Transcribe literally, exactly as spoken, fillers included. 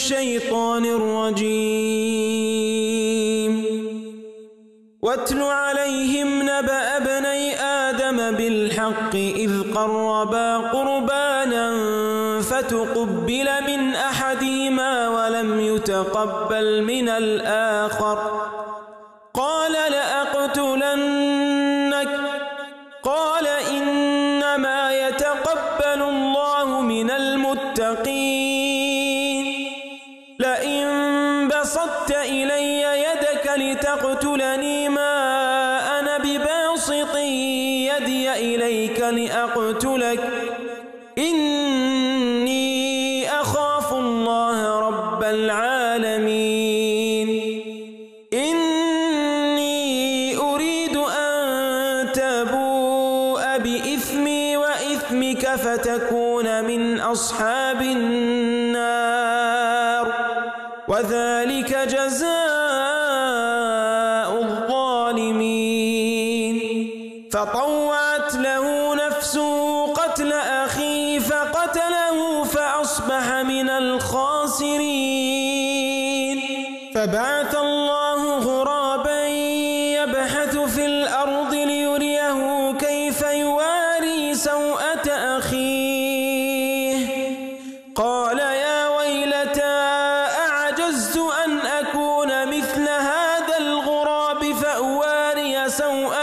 الشيطان الرجيم واتل عليهم نبأ ابني آدم بالحق إذ قربا قربانا فتقبل من أحدهما ولم يتقبل من الآخر قال لأقتلنك قال إنما يتقبل الله من المتقين لئن بسطت إلي يدك لتقتلني ما أنا بباسط يدي إليك لأقتلك إني أخاف الله رب العالمين إني أريد أن تبوء بإثمي وإثمك فتكون من أصحاب النار وذلك جزاء الظالمين فطوعت له نفسه قتل أخيه فقتله فأصبح من الخاسرين فبعث الله غرابا يبحث في الأرض ليريه كيف يواري سوءة أخيه قال يا ويلتى أعجزت أن أكون مثل هذا الغراب فأواري سوءة